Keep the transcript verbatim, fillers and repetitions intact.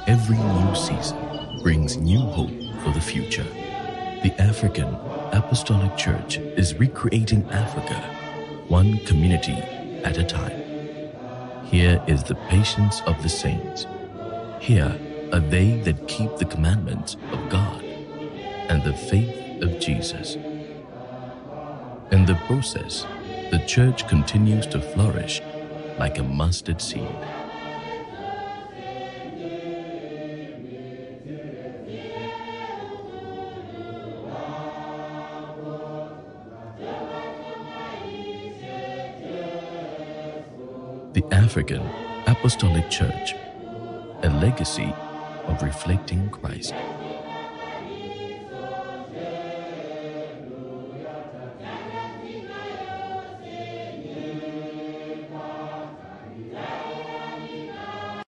Every new season brings new hope for the future. The African Apostolic Church is recreating Africa, one community at a time. Here is the patience of the saints. Here are they that keep the commandments of God and the faith of Jesus. In the process, the church continues to flourish like a mustard seed. The African Apostolic Church, a legacy of reflecting Christ.